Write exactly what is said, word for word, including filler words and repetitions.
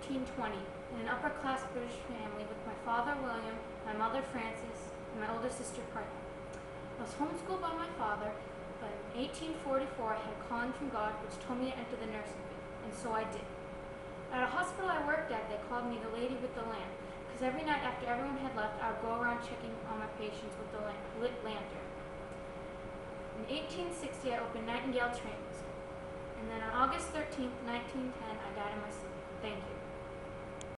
nineteen twenty in an upper-class British family with my father, William, my mother, Frances, and my older sister, Priya. I was homeschooled by my father, but in eighteen forty-four I had a calling from God which told me to enter the nursing field, and so I did. At a hospital I worked at, they called me the lady with the lamp, because every night after everyone had left, I would go around checking on my patients with the lamp, lit lantern. In eighteen sixty, I opened Nightingale Training School, and then on August thirteenth, nineteen ten, I died in my sleep. Thank you.